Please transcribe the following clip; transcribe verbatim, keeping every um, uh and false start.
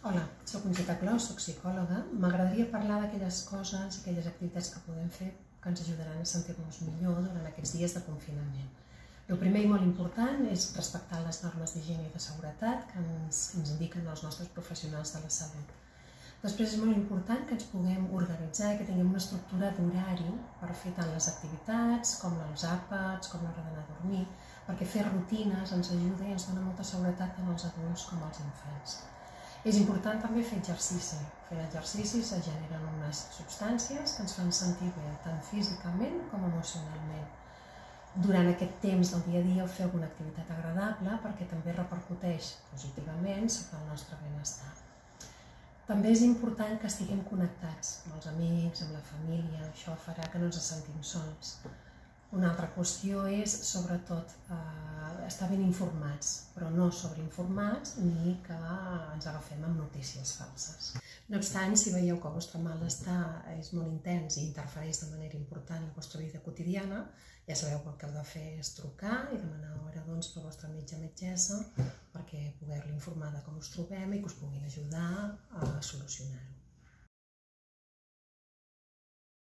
Hola, soc Conxita Clos, soc psicòloga. M'agradaria parlar d'aquelles coses, aquelles activitats que podem fer que ens ajudaran a sentir-nos millor durant aquests dies de confinament. El primer i molt important és respectar les normes d'higiene i de seguretat que ens, ens indiquen els nostres professionals de la salut. Després és molt important que ens puguem organitzar i que tinguem una estructura d'horari per fer tant les activitats com els àpats, com l'hora d'anar a dormir, perquè fer rutines ens ajuda i ens dona molta seguretat tant als adults com als infants. És important també fer exercici. Fent exercicis es generen unes substàncies que ens fan sentir bé, tant físicament com emocionalment. Durant aquest temps del dia a dia feu una activitat agradable perquè també repercuteix positivament sobre el nostre benestar. També és important que estiguem connectats amb els amics, amb la família, això farà que no ens sentim sols. Una altra qüestió és, sobretot, eh, estar ben informats, però no sobreinformats ni que ens agafem amb notícies falses. No obstant, si veieu que el vostre malestar és molt intens i interfereix de manera important en la vostra vida quotidiana, ja sabeu que el que heu de fer és trucar i demanar hora doncs, pel vostre metge o metgessa perquè poder-li informar de com us trobem i que us puguin ajudar a solucionar-ho.